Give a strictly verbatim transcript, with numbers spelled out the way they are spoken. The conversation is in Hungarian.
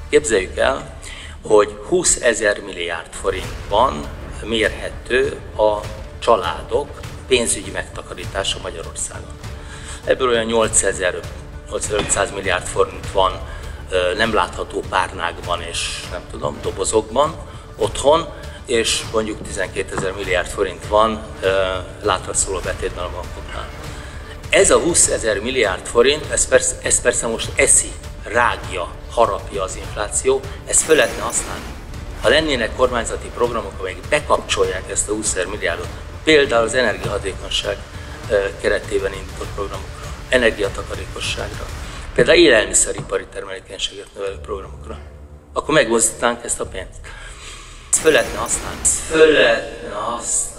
Képzeljük el, hogy húszezer milliárd forintban mérhető a családok pénzügyi megtakarítása Magyarországon. Ebből olyan nyolcezer-nyolcezer-ötszáz milliárd forint van nem látható párnákban és nem tudom, dobozokban otthon, és mondjuk tizenkétezer milliárd forint van látra szóló betétben a bankoknál. Ez a húszezer milliárd forint, ez persze, ez persze most eszi, rágja, harapja az infláció, ezt föl lehetne használni. Ha lennének kormányzati programok, amelyek bekapcsolják ezt a húszezer milliárdot, például az energiahatékonyság keretében indított programokra, energiatakarékosságra, például élelmiszeripari termelékenységet növelő programokra, akkor megmozdítanánk ezt a pénzt. Ezt föl lehetne használni. Ezt föl lehetne használni.